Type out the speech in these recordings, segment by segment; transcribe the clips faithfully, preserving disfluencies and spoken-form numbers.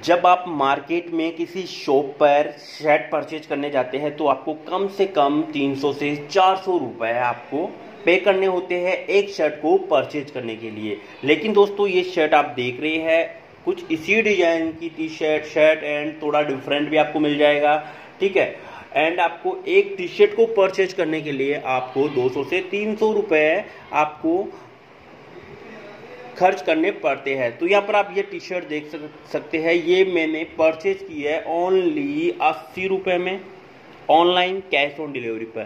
जब आप मार्केट में किसी शॉप पर शर्ट परचेज करने जाते हैं तो आपको कम से कम तीन सौ से चार सौ रुपए आपको पे करने होते हैं एक शर्ट को परचेज करने के लिए। लेकिन दोस्तों ये शर्ट आप देख रहे हैं कुछ इसी डिजाइन की टी शर्ट शर्ट एंड थोड़ा डिफरेंट भी आपको मिल जाएगा, ठीक है। एंड आपको एक टी शर्ट को परचेज करने के लिए आपको दो सौ से तीन सौ रुपए आपको खर्च करने पड़ते हैं। तो यहाँ पर आप ये टी शर्ट देख सकते हैं, ये मैंने परचेज की है ओनली अस्सी रुपये में ऑनलाइन कैश ऑन डिलीवरी पर।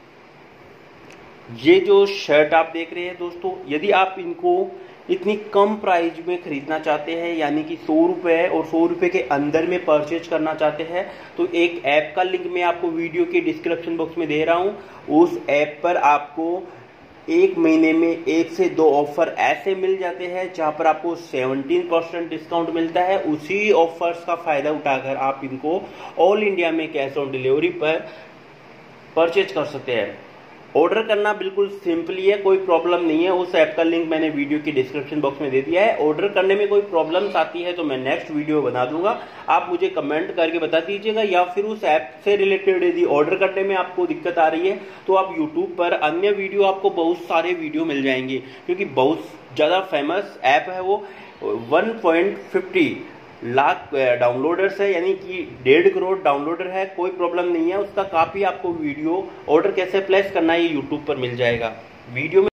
ये जो शर्ट आप देख रहे हैं दोस्तों, यदि आप इनको इतनी कम प्राइस में खरीदना चाहते हैं यानी कि सौ रुपये और सौ रुपये के अंदर में परचेज करना चाहते हैं तो एक ऐप का लिंक मैं आपको वीडियो के डिस्क्रिप्शन बॉक्स में दे रहा हूँ। उस ऐप पर आपको एक महीने में एक से दो ऑफर ऐसे मिल जाते हैं जहां पर आपको सत्रह परसेंट डिस्काउंट मिलता है। उसी ऑफर्स का फायदा उठाकर आप इनको ऑल इंडिया में कैश ऑन डिलीवरी पर परचेज कर सकते हैं। ऑर्डर करना बिल्कुल सिंपली है, कोई प्रॉब्लम नहीं है। उस ऐप का लिंक मैंने वीडियो की डिस्क्रिप्शन बॉक्स में दे दिया है। ऑर्डर करने में कोई प्रॉब्लम्स आती है तो मैं नेक्स्ट वीडियो बना दूंगा, आप मुझे कमेंट करके बता दीजिएगा। या फिर उस ऐप से रिलेटेड यदि ऑर्डर करने में आपको दिक्कत आ रही है तो आप यूट्यूब पर अन्य वीडियो, आपको बहुत सारे वीडियो मिल जाएंगे क्योंकि बहुत ज़्यादा फेमस ऐप है वो। One point fifty lakh downloaders है यानी कि डेढ़ करोड़ डाउनलोडर है। कोई प्रॉब्लम नहीं है, उसका काफ़ी आपको वीडियो ऑर्डर कैसे प्लेस करना है ये यूट्यूब पर मिल जाएगा। वीडियो में